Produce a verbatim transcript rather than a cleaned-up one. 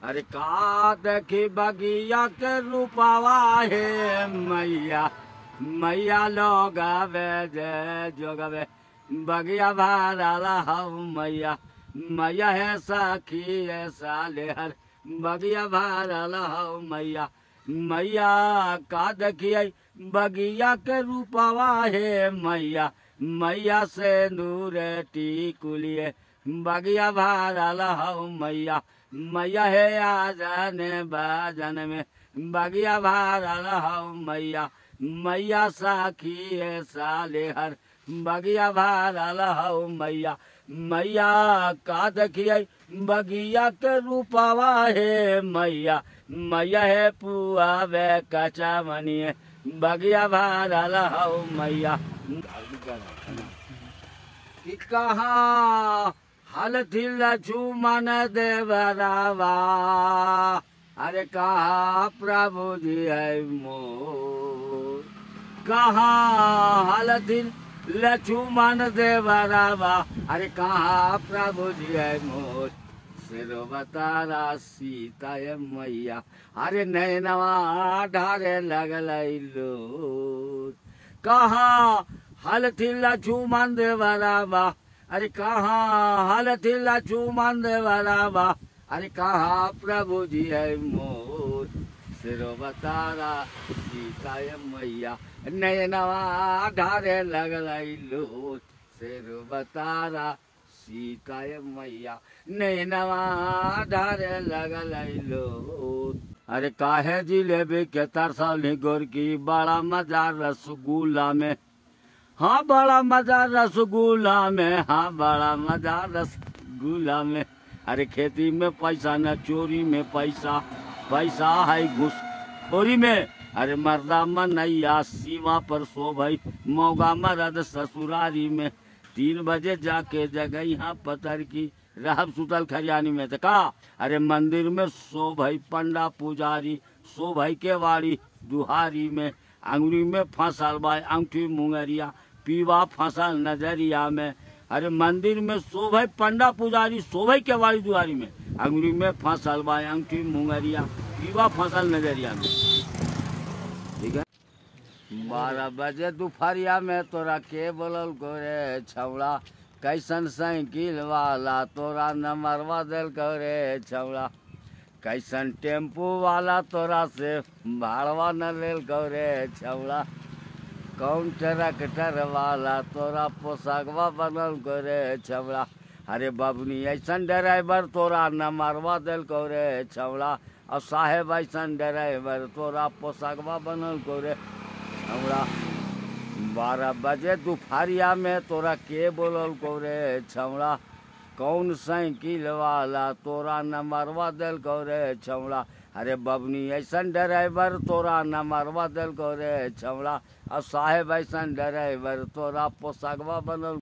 अरे का देखी बगिया के रूपावा है मैया मैया लोग आवे जे जोगवे बगिया भारा हूँ मैया मैया है सखी है सालेहर बगिया भारा हूँ मैया मैया का देखिए बगिया के रूपावा है मैया मैया से दूर टीकुलिए बगिया भारा हूँ मैया मैया है आजन बाजन में बगिया भारा हूँ मैया मैया साखी है सालेहर बगिया भारा हूँ मैया मैया का देखिए बगिया के रूपावा है मैया मैया है पुआ वे कचा मनिए बगिया भारा हूँ मैया कि कहाँ हल थिल छुमन देवरावा अरे कहा प्रभु जी है मोर कहाँ हल थिल लक्ष्मण देवरावा अरे कहा प्रभु जी है मोर सिरो बतारा सीता है मैया अरे नैनवा ढारे लगल लो कहाँ हल थिल लक्ष्मण देवरावा अरे कहाँ हाल थिला चुमन देवरावा अरे कहाँ प्रभु जी है मोर सिरो बतारा सीता मैया नैनवा ढारे लगल लो सिरो बतारा सीता मैया नैनवा ढारे लगल लो अरे काहे जिलेबी के तरसौली गोर की बड़ा मजा रसगुल्ला में हाँ बड़ा मजा रसगुल्ला में हाँ बड़ा मजा रसगुल्ला में अरे खेती में पैसा न चोरी में पैसा पैसा है घुसखोरी में अरे मर्दा मनैया सीमा पर सो भाई मौगा मरद ससुरारी में तीन बजे जाके जगह यहाँ पतर की रहब सुतल खरियानी में तो का अरे मंदिर में सो भाई पंडा पुजारी सो भाई के वाड़ी दुहारी में अंगुरी में फंसल भाई अंगूठी मुंगरिया पीवा फसल नजरिया में अरे मंदिर में शोभे पंडा पुजारी शोभे के वाली दुआरी में अंगुरी में फसल बाय अंगूठी मुंगरिया पीवा फसल नजरिया में ठीक है। बारह बजे दोपहरिया में तोरा के बोलल गोरे छौड़ा कैसन साइकिल वाला तोरा नंबरवा दिल गोरे छौड़ा कैसन टेम्पू वाला तोरा से भाड़वा न लेल गोरे छौड़ा कौन ट्रैक्टर वाला तोरा पोशाकवा बनल गोरे छौड़ा अरे बबनी ऐसन ड्राइवर तोरा नंबरवा दिल गोरे छौड़ा और साहेब ऐसन ड्राइवर तोरा पोशाकवा बनल गोरे छौड़ा बारह बजे दोपहरिया में तोरा के बोलल गोरे छौड़ा कौन साइकिल वाला तोरा नंबरवा दिल गोरे छौड़ा अरे बबनी ऐसन ड्राइवर तोरा नंबरवा दिल गोरे छौड़ा और साहेब ऐसन ड्राइवर तोरा पोशाकवा बनल